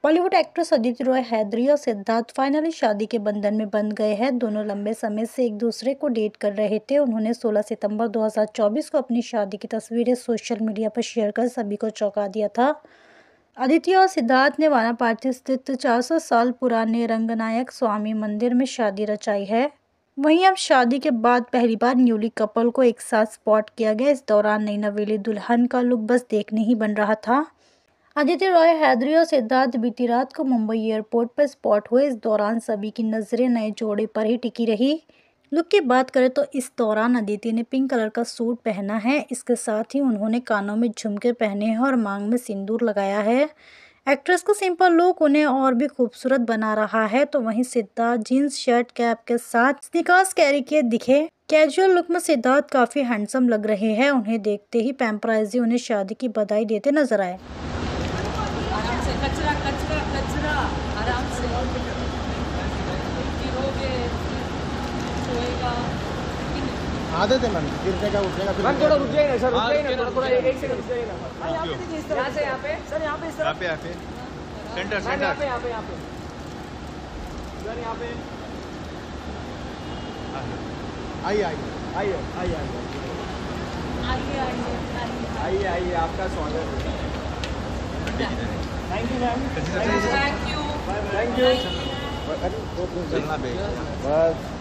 Bollywood actress Aditi Roy Hydari और Siddharth finally शादी के बंधन में बंध गए हैं। दोनों लंबे समय से एक दूसरे को डेट कर रहे थे। उन्होंने 16 सितंबर 2024 को अपनी शादी की तस्वीरें सोशल मीडिया पर शेयर कर सभी को चौंका दिया था। अदिति और सिद्धार्थ ने वाराणसी स्थित 400 साल पुराने रंगनायक स्वामी मंदिर में शादी रचाई है। वहीं अब शादी के बाद पहली बार न्यूली कपल को एक साथ स्पॉट किया गया। इस दौरान नई नवेली दुल्हन का लुक बस देखने ही बन रहा था। अदिति रॉय हैदरी और सिद्धार्थ बीती रात को मुंबई एयरपोर्ट पर स्पॉट हुए। इस दौरान सभी की नज़रें नए जोड़े पर ही टिकी रही। लुक की बात करें तो इस दौरान अदिति ने पिंक कलर का सूट पहना है। इसके साथ ही उन्होंने कानों में झुमके पहने हैं और मांग में सिंदूर लगाया है। एक्ट्रेस का सिंपल लुक उन्हें और भी खूबसूरत बना रहा है। तो वहीं सिद्धार्थ जीन्स शर्ट कैप के साथ स्नीकर्स कैरी किए दिखे। कैजुअल लुक में सिद्धार्थ काफी हैंडसम लग रहे हैं। उन्हें देखते ही पैपराइजी उन्हें शादी की बधाई देते नजर आए। कचरा कचरा कचरा आराम से गिरोगे सोएगा। आदत है मैम गिरने का उठने का। मैम थोड़ा रुक जाइए ना सर, रुक जाइए ना थोड़ा, एक सेकंड रुक जाइए ना। यहाँ पे देखिए, यहाँ से यहाँ पे सर, यहाँ पे यहाँ पे सेंटर सर, यहाँ पे सर, यहाँ पे आइए आइए आइए आइए आइए, आपका स्वागत है। Thank you ma'am, thank you. Thank you. चलना बस।